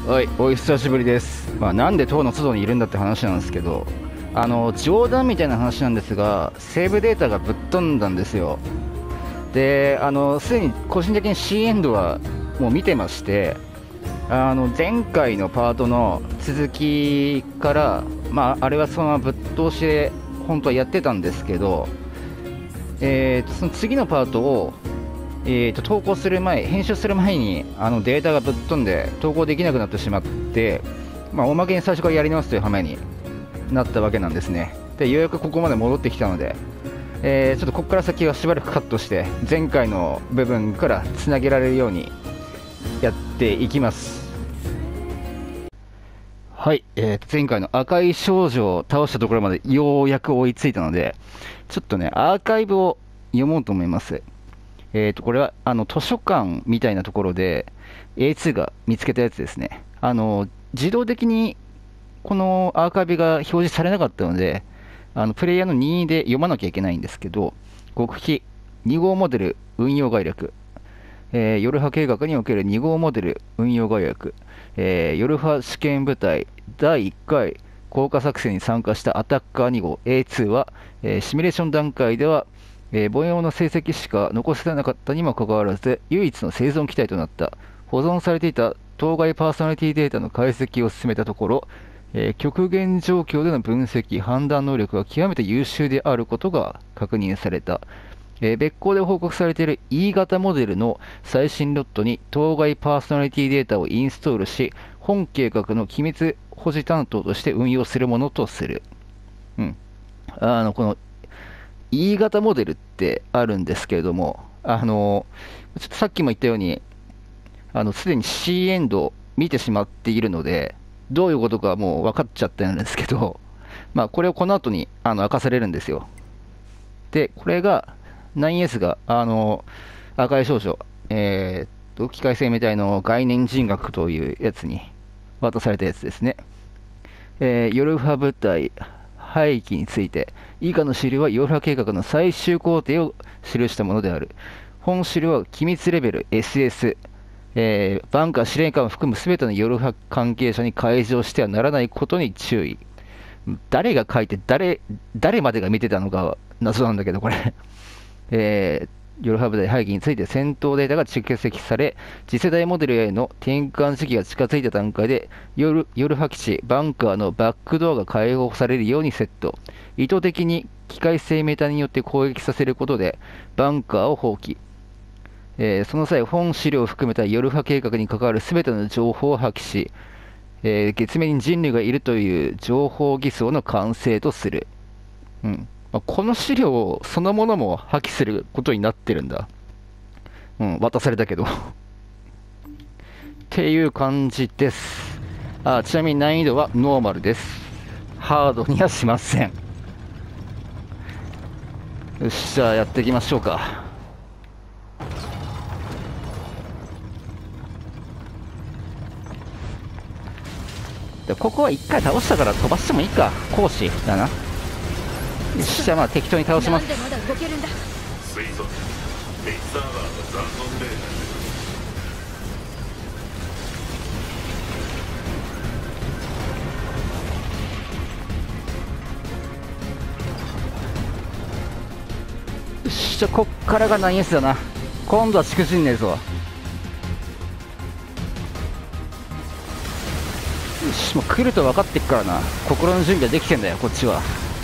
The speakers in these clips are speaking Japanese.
はい、お久しぶりです。なんで塔の外にいるんだって話なんですけど、冗談みたいな話なんですが、セーブデータがぶっ飛んだんですよ。で、すでに個人的に C エンドはもう見てまして、前回のパートの続きから、あれはそのままぶっ通しで本当はやってたんですけど、その次のパートを投稿する前、編集する前にデータがぶっ飛んで投稿できなくなってしまって、おまけに最初からやり直すという羽目になったわけなんですね。で、ようやくここまで戻ってきたので、ちょっとここから先はしばらくカットして前回の部分からつなげられるようにやっていきます。はい、前回の赤い少女を倒したところまでようやく追いついたので、ちょっとねアーカイブを読もうと思います。これは図書館みたいなところで A2 が見つけたやつですね。自動的にこのアーカイブが表示されなかったので、プレイヤーの任意で読まなきゃいけないんですけど、極秘2号モデル運用概略、ヨルハ計画における2号モデル運用概略、ヨルハ試験部隊第1回降下作戦に参加したアタッカー2号 A2 は、シミュレーション段階では凡庸な成績しか残せなかったにもかかわらず、唯一の生存機体となった。保存されていた当該パーソナリティデータの解析を進めたところ、極限状況での分析、判断能力が極めて優秀であることが確認された。別行で報告されている E 型モデルの最新ロットに当該パーソナリティデータをインストールし、本計画の機密保持担当として運用するものとする。うん。この E 型モデルってあるんですけれども、ちょっとさっきも言ったように、すでに C エンドを見てしまっているので、どういうことかもう分かっちゃったんですけど、これをこの後に明かされるんですよ。で、これが、9S が、赤い少女、機械生命体の概念人格というやつに渡されたやつですね。ヨルファ部隊廃棄について、以下の資料はヨルハ計画の最終工程を記したものである。本資料は機密レベル SS、バンカー司令官を含むすべてのヨルハ関係者に開示をしてはならないことに注意。誰が書いて誰までが見てたのか謎なんだけど、これ。ヨルハ部隊廃棄について戦闘データが蓄積され、次世代モデルへの転換時期が近づいた段階でヨルハ基地、バンカーのバックドアが開放されるようにセット。意図的に機械生命体によって攻撃させることでバンカーを放棄。その際、本資料を含めたヨルハ計画に関わるすべての情報を破棄し、月面に人類がいるという情報偽装の完成とする。この資料そのものも破棄することになってるんだ。渡されたけどっていう感じです。ちなみに難易度はノーマルです。ハードにはしません。よし、じゃあやっていきましょうか。でここは一回倒したから飛ばしてもいいか。講師だな。よし、じゃあ適当に倒します。 なんでまだ動けるんだ。 推測ミッサーバーの残存デーよし、じゃあこっからが 9S だな。今度はしくじんねえぞ。よし、もう来ると分かってっからな。心の準備はできてんだよ、こっちは。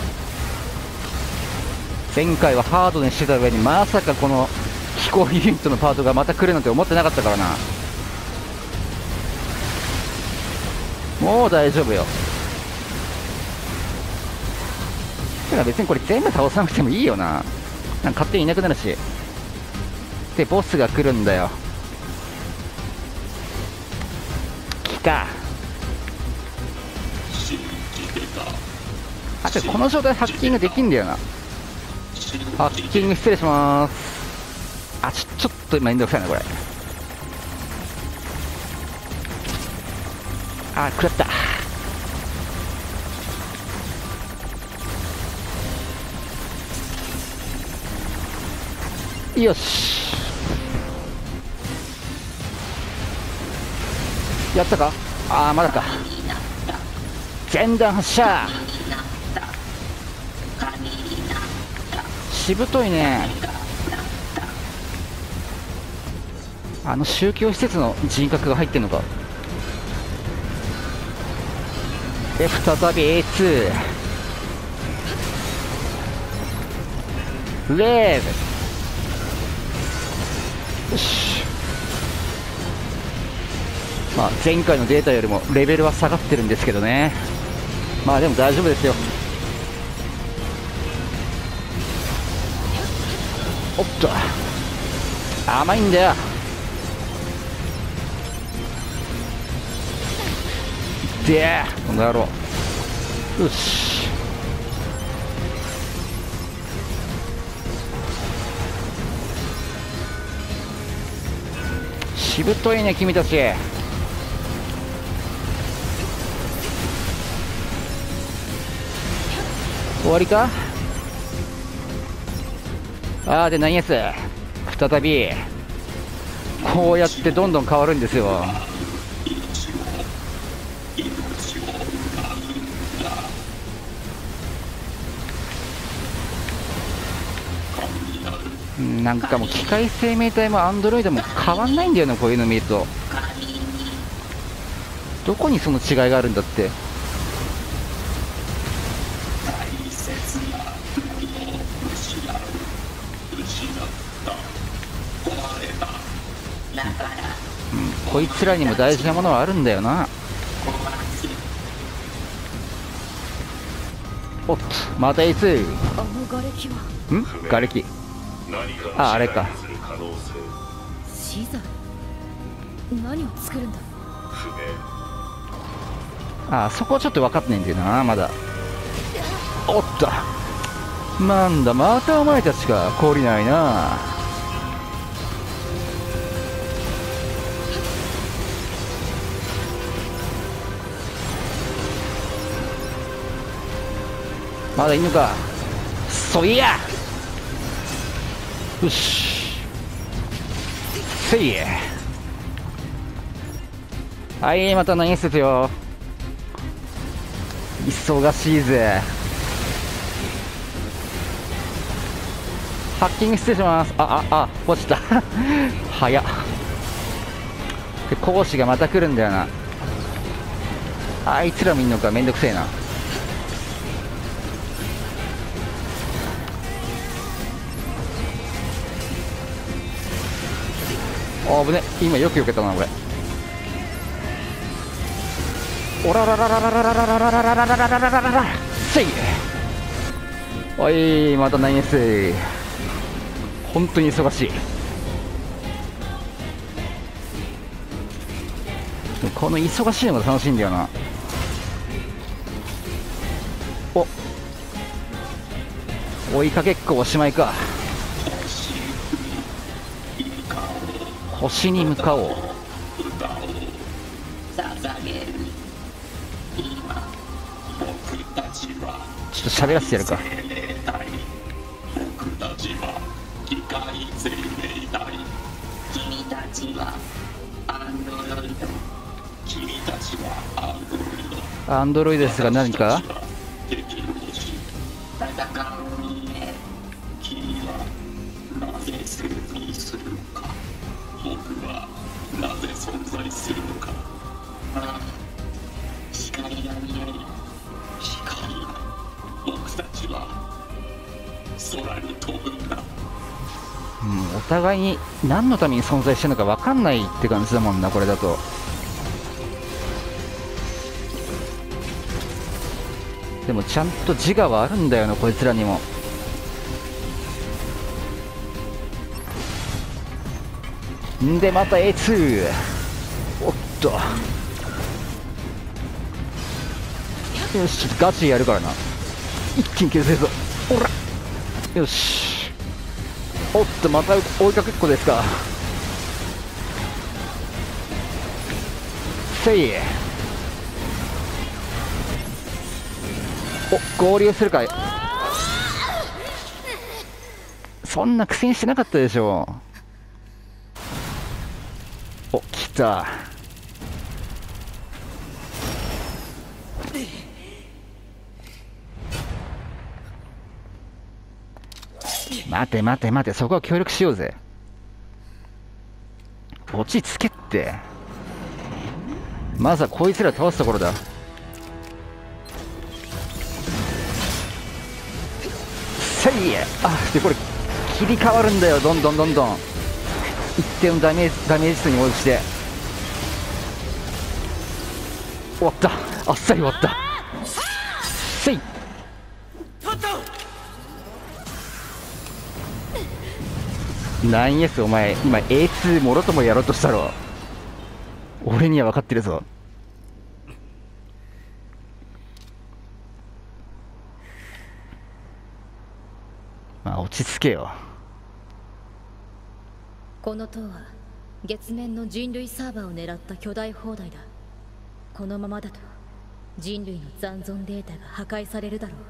前回はハードにしてた上にまさかこの飛行ユニットのパートがまた来るなんて思ってなかったからな。もう大丈夫よ。てか別にこれ全部倒さなくてもいいよな。なんか勝手にいなくなるし。でボスが来るんだよ。来た。この状態でハッキングできんだよな。ハッキング失礼します。ちょっとめんどくさいなこれ。食らった。よし、やったか。 ああまだか。前段発射。しぶといね。あの宗教施設の人格が入ってんのか。で再び A2 レーブ。よし、まあ前回のデータよりもレベルは下がってるんですけどね。まあでも大丈夫ですよ。おっと甘いんだよ。でこの野郎。よし、しぶといね君たち。終わりか。ああで何やつ再びこうやってどんどん変わるんですよ。なんかもう機械生命体もアンドロイドも変わんないんだよな、こういうの見ると。どこにその違いがあるんだって。こいつらにも大事なものはあるんだよな。おっとまた A2。 あの瓦礫は瓦礫。あれか。 資材。何を作るんだ。 そこはちょっと分かってないんだよなまだ。おっとなんだまたお前たちか。懲りないな。まだいんのか。そいやよしせいや。はいまた何すよ。忙しいぜ。ハッキング失礼します。落ちた早っ。で講師がまた来るんだよな。あいつら見んのか。めんどくせえな。危ね、今よく避けたなこれ。おららららららららららららららららららせい。おいまたナインス。本当に忙しい。この忙しいのが楽しいんだよな。追いかけっこおしまいか。星に向かおう。ちょっと喋らせてやるか。アンドロイドですが何か。お互いに何のために存在してるのか分かんないって感じだもんなこれだと。でもちゃんと自我はあるんだよなこいつらにも。んでまた A2。 おっとよし、ちょっとガチやるからな。一気に削るぞ。ほらよし。おっとまた追いかけっこですか。せい。合流するかい。そんな苦戦してなかったでしょ。来た。 待て待て待て、そこは協力しようぜ。落ち着けって。まずはこいつら倒すところだ。せいえ。あ、でこれ切り替わるんだよ、どんどんどんどん。一定のダメージ数に応じて。終わった、あっさり終わった。せい。9S お前今 A2 もろともやろうとしたろ。俺には分かってるぞ。まあ落ち着けよ。 この塔は月面の人類サーバーを狙った巨大砲台だ。このままだと人類の残存データが破壊されるだろう。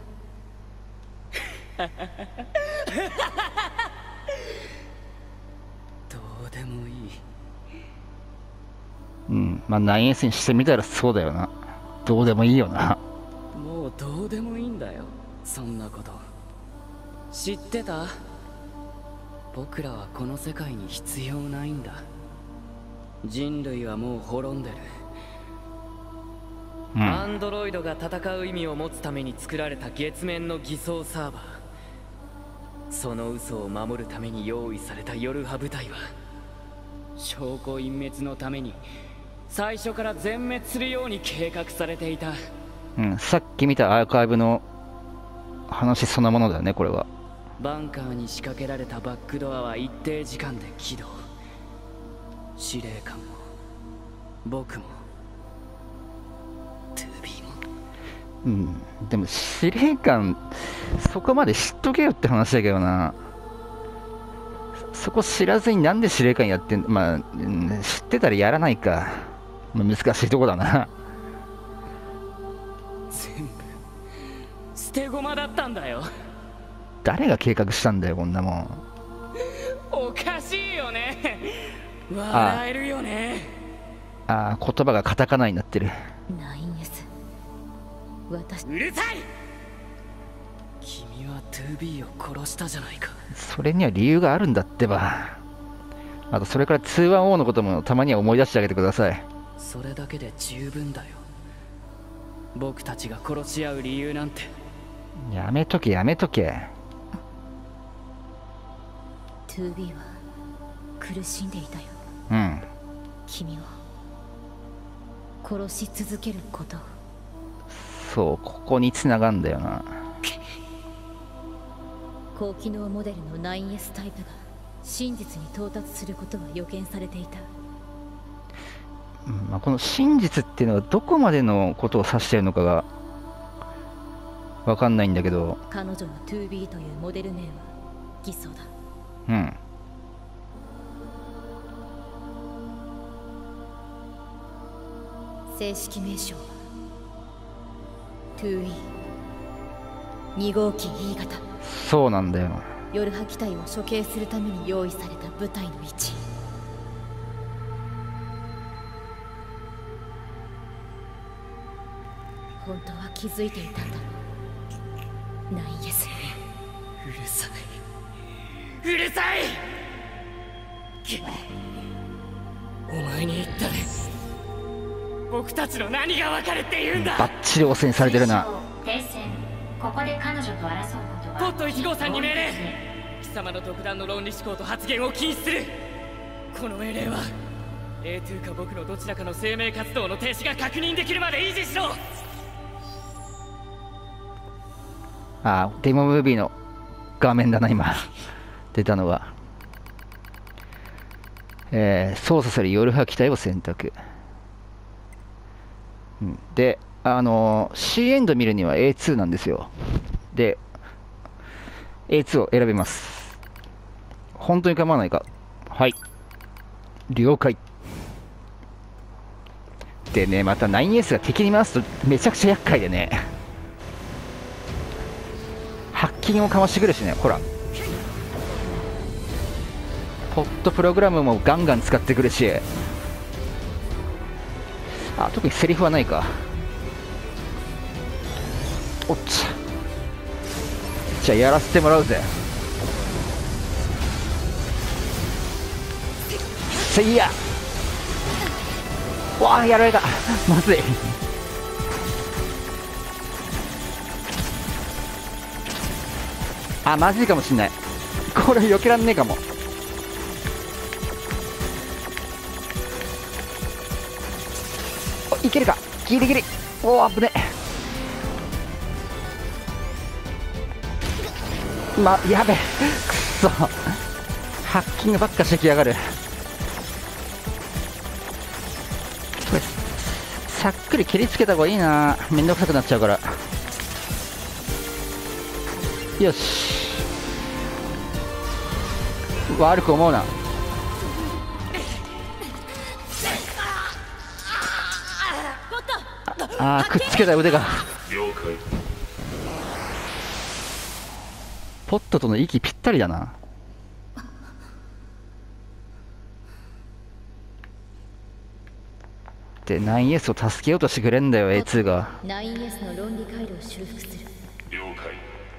どうでもいい。 うん、まあ 9S にしてみたらそうだよな。どうでもいいよな。 もうどうでもいいんだよ、そんなこと。知ってた？僕らはこの世界に必要ないんだ。人類はもう滅んでる。アンドロイドが戦う意味を持つために作られた月面の偽装サーバー、その嘘を守るために用意されたヨルハ部隊は証拠隠滅のために最初から全滅するように計画されていた。 うん、さっき見たアーカイブの話そのものだよね、これは。 バンカーに仕掛けられたバックドアは一定時間で起動。司令官も僕も2B も。 うん、でも司令官そこまで知っとけよって話だけどな。そこ知らずになんで司令官やってん、まあ、うん、知ってたらやらないか、まあ、難しいとこだな。 全部捨て駒だったんだよ。 誰が計画したんだよこんなもん。 おかしいよね。笑えるよね。 ああ、言葉がカタカナになってる。 9S、 私。 うるさい。君は 2B を殺したじゃないか。 それには理由があるんだってば。あとそれから 2-1-0 のこともたまには思い出してあげてください。 それだけで十分だよ。僕たちが殺し合う理由なんて。 やめとけやめとけ。 2B は苦しんでいたよ。 うん、 君を殺し続けることを。 そう、ここに繋がんだよな。 高機能モデルの 9S タイプが真実に到達することは予見されていた。 うん、まあ、この真実っていうのはどこまでのことを指しているのかが分かんないんだけど、 彼女の 2B というモデル名は偽装だ。 うん、 正式名称は 2E 2号機 E 型。 そうなんだよ。 ヨルハ機体を処刑するために用意された部隊の位置。本当は気づいていたんだろう 9S。 うるさい、うるさい。お前に言ったね。僕たちの何が分かるって言うんだ。 バッチリ汚染されてるな。 停戦。ここで彼女と争うことは。 ポット1号さんに命令。貴様の独断の論理思考と発言を禁止する。この命令は A2 か僕のどちらかの生命活動の停止が確認できるまで維持しろ。 ああ、デモムービーの画面だな今出たのは。操作するヨルハ機体を選択、うん、でC エンド見るには A2 なんですよ。で A2 を選びます。本当に構わないか。はい、了解。でね、また 9S が敵に回すとめちゃくちゃ厄介でね、ハッキングをかましてくるしね。ほら、ポットプログラムもガンガン使ってくるし、あ、特にセリフはないか。 おっちゃ、じゃあやらせてもらうぜ。せいや、わあ、やられた、まずい。あ、まずいかもしんない。これ避けらんねえかも。お、いけるか、ギリギリ。おお、危ねえ。やべえ、くっそ、ハッキングばっかしてきやがる。これさっくり切りつけた方がいいな、めんどくさくなっちゃうから。よし、悪く思うな。あー、くっつけた腕が。 了解。 ポットとの息ぴったりだな。で 9S を助けようとしてくれんだよ A2 が。 9S の論理回路を修復する。 了解。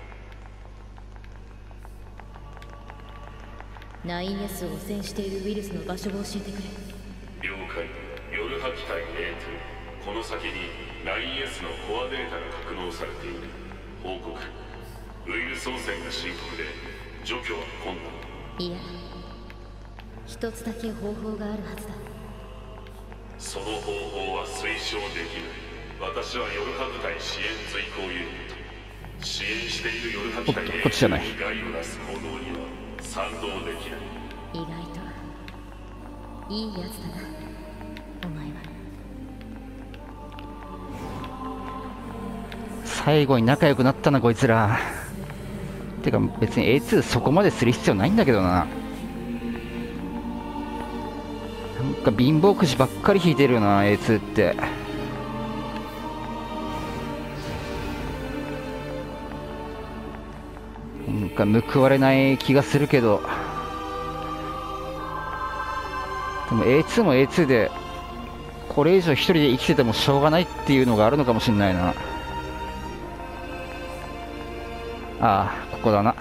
9S を汚染しているウイルスの場所を教えてくれ。 了解。夜波機体 A2、 この先に 9S のコアデータが格納されている。報告。ウイルス汚染が深刻で除去は困難。 いや、一つだけ方法があるはずだ。 その方法は推奨できない。私は夜波部隊支援随行ユニット。支援している夜波機体 A2 こっちじゃない。 に害を出す行動には賛同できない。 意外といいやつだな、お前は。 最後に仲良くなったなこいつら。てか別に A2 そこまでする必要ないんだけどな。なんか貧乏くじばっかり引いてるよな A2 って。なんか報われない気がするけど、でも A2 も A2 でこれ以上一人で生きててもしょうがないっていうのがあるのかもしれないな。ああ、ここだな。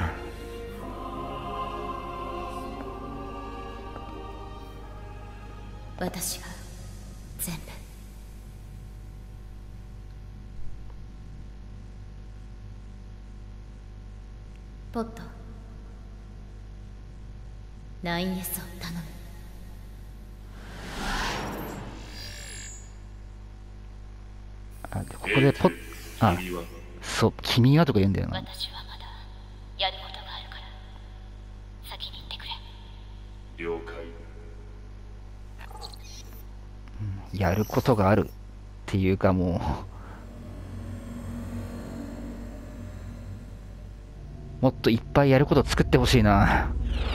私が全部。ポット、 9S を頼む。 あ、ここでポッ、あ、 君はそう、君はとか言うんだよな。 私はまだやることがあるから先に行ってくれ。 了解。 やることがあるっていうかもっといっぱいやること作ってほしいな。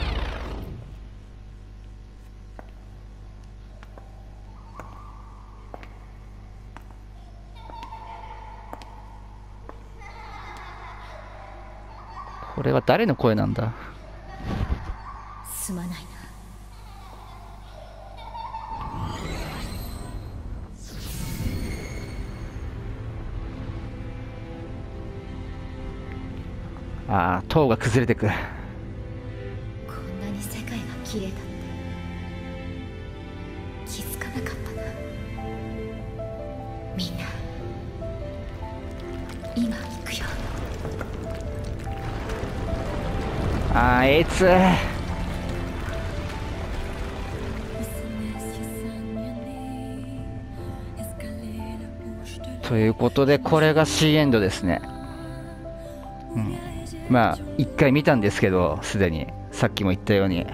これは誰の声なんだ。 すまないな。 ああ、塔が崩れてく。 こんなに世界が綺麗だって気づかなかったな。みんな今行くよ。 ああ、A2。ということでこれが C エンドですね。まあ1回見たんですけど、すでにさっきも言ったように、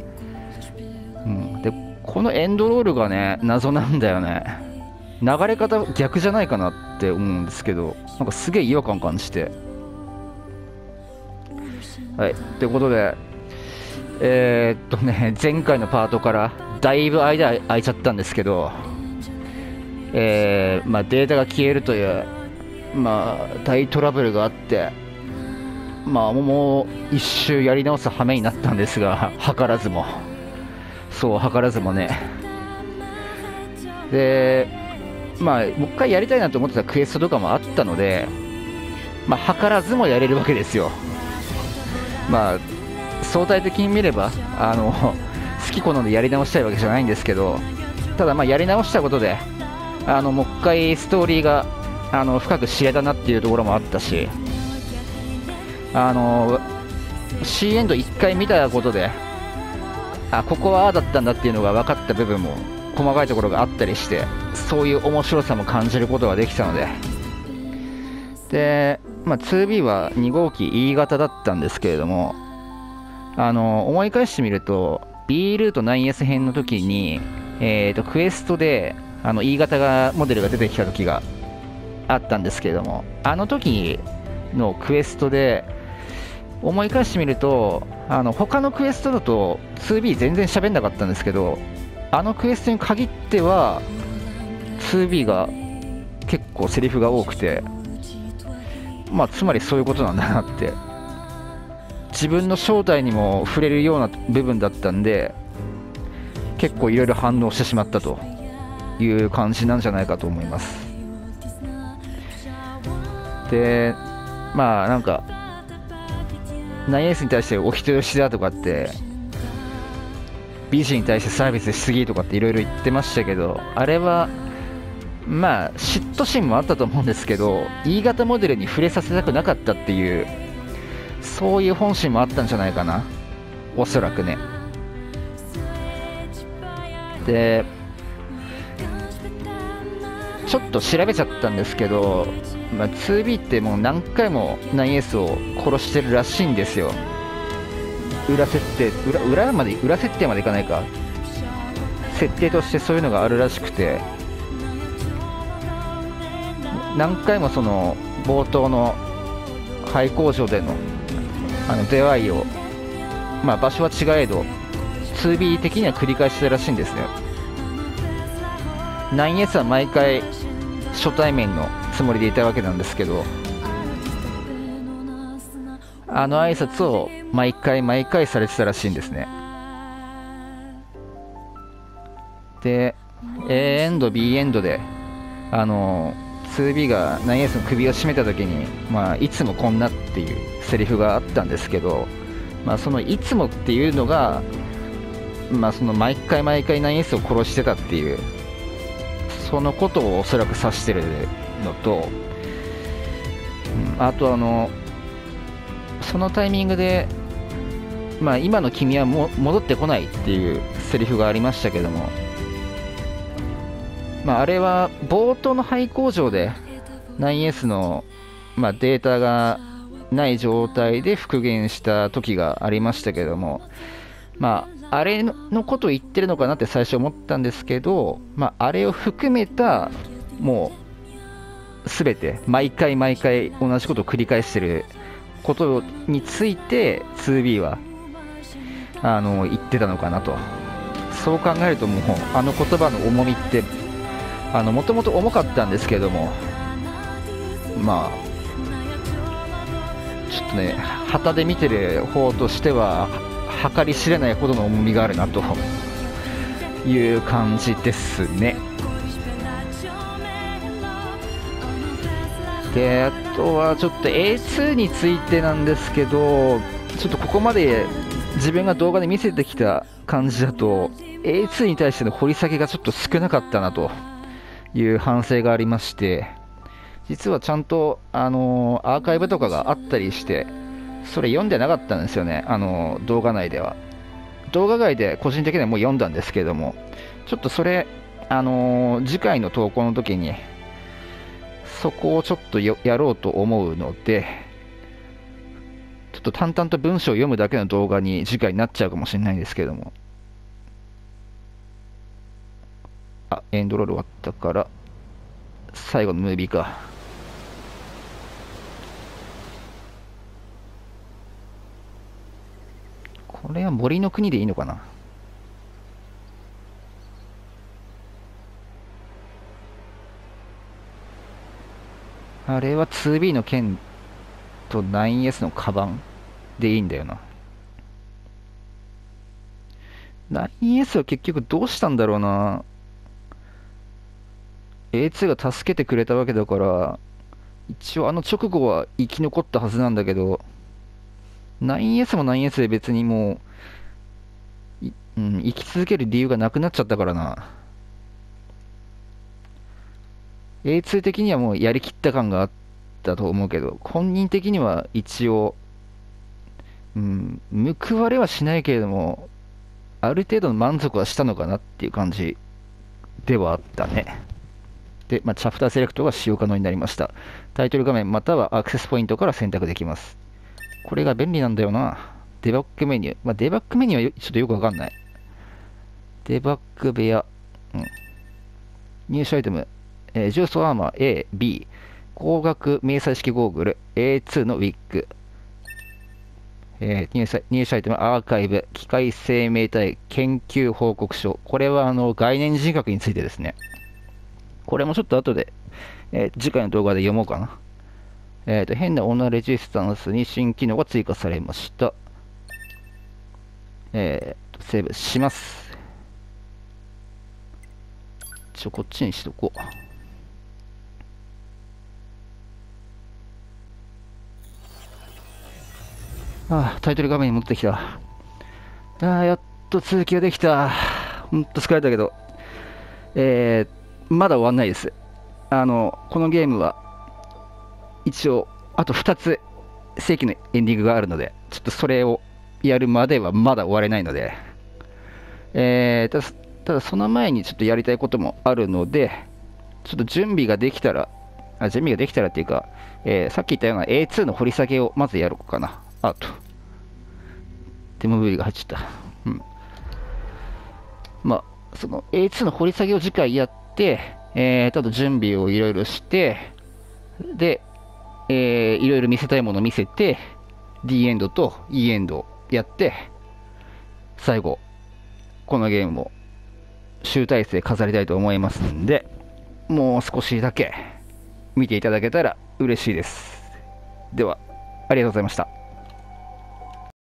でこのエンドロールがね謎なんだよね。流れ方逆じゃないかなって思うんですけど、なんかすげえ違和感感じて。はい、ということで前回のパートからだいぶ間空いちゃったんですけど、データが消えるという、大トラブルがあって、もう一周やり直す羽目になったんですが、図らずもね。で、もう一回やりたいなと思ってたクエストとかもあったので、 まあ、図らずもやれるわけですよ。まあ、相対的に見れば好き好んでやり直したいわけじゃないんですけど、ただまあやり直したことでもう一回ストーリーが深く知れたなっていうところもあったし、C エンド1回見たことで、ここはああだったんだっていうのが分かった部分も細かいところがあったりして、そういう面白さも感じることができたので、で、まあ、2B は2号機 E 型だったんですけれども、思い返してみると B ルート 9S 編の時に、クエストでE 型モデルが出てきた時があったんですけれども、あの時のクエストで思い返してみると、他のクエストだと 2B 全然喋んなかったんですけど、あのクエストに限っては 2B が結構セリフが多くて、まあつまりそういうことなんだなって、自分の正体にも触れるような部分だったんで、結構いろいろ反応してしまったという感じなんじゃないかと思います。で、まあなんか 9S に対してお人よしだとかって、美人に対してサービスしすぎとかっていろいろ言ってましたけど、あれはまあ嫉妬心もあったと思うんですけど、 E 型モデルに触れさせたくなかったっていう、そういう本心もあったんじゃないかな、おそらくね。で、ちょっと調べちゃったんですけど、まあ、2B ってもう何回も 9S を殺してるらしいんですよ。裏設定までいかないか、設定としてそういうのがあるらしくて、何回もその冒頭の廃工場での出会いを、まあ、場所は違えど 2B 的には繰り返してたらしいんですね。 9S は毎回初対面のつもりでいたわけなんですけど、挨拶を毎回されてたらしいんですね。で A エンド B エンドで2B が 9S の首を絞めた時に、まあ、いつもこんなっていうセリフがあったんですけど、まあ、そのいつもっていうのが、まあ、その毎回 9S を殺してたっていう、そのことをおそらく指してるのと、あとそのタイミングで、まあ、今の君は戻ってこないっていうセリフがありましたけども、まあ、あれは冒頭の廃工場で 9S の、まあ、データがない状態で復元した時がありましたけども、まあ、あれのことを言ってるのかなって最初思ったんですけど、まあ、あれを含めたもう全て毎回同じことを繰り返してることについて 2B は言ってたのかなと。そう考えるともうあの言葉の重みってもともと重かったんですけども、まあちょっとね、旗で見てる方としては計り知れないほどの重みがあるなという感じですね。で、あとはちょっと A2 についてなんですけど、ちょっとここまで自分が動画で見せてきた感じだと A2 に対しての掘り下げがちょっと少なかったなという反省がありまして、実はちゃんとアーカイブとかがあったりして、それ読んでなかったんですよね、動画内では。動画外で個人的にはもう読んだんですけれども、ちょっとそれ次回の投稿の時にそこをちょっとやろうと思うので、ちょっと淡々と文章を読むだけの動画に次回なっちゃうかもしれないんですけれども、エンドロール終わったから最後のムービーか。これは森の国でいいのかな。あれは 2B の剣と 9S のカバンでいいんだよな。9S は結局どうしたんだろうな。A2 が助けてくれたわけだから一応あの直後は生き残ったはずなんだけど、9S も 9S で別にもう、生き続ける理由がなくなっちゃったからな。A2 的にはもうやりきった感があったと思うけど、本人的には一応、報われはしないけれども、ある程度の満足はしたのかなっていう感じではあったね。で、チャプターセレクトが使用可能になりました。タイトル画面またはアクセスポイントから選択できます。これが便利なんだよな。デバッグメニュー。デバッグメニューはちょっとよくわかんない。デバッグ部屋。入手アイテム。重装アーマー A、B。光学迷彩式ゴーグル A2 のウィッグ。入手アイテムアーカイブ。機械生命体研究報告書。これは概念人格についてですね。これもちょっと後で、次回の動画で読もうかな。変なオーナーレジスタンスに新機能が追加されました。セーブします。こっちにしとこう。タイトル画面に持ってきた。やっと続きができた。ほんと疲れたけど。まだ終わんないです。このゲームは、一応、あと2つ、正規のエンディングがあるので、ちょっとそれをやるまではまだ終われないので、ただその前にちょっとやりたいこともあるので、ちょっと準備ができたらっていうか、さっき言ったような A2 の掘り下げをまずやろうかな。デモブリが入っちゃった。その A2 の掘り下げを次回やって、あと準備をいろいろして、で、いろいろ見せたいものを見せて、D エンドと E エンドをやって、最後、このゲームも集大成飾りたいと思いますんで、もう少しだけ見ていただけたら嬉しいです。では、ありがとうございました。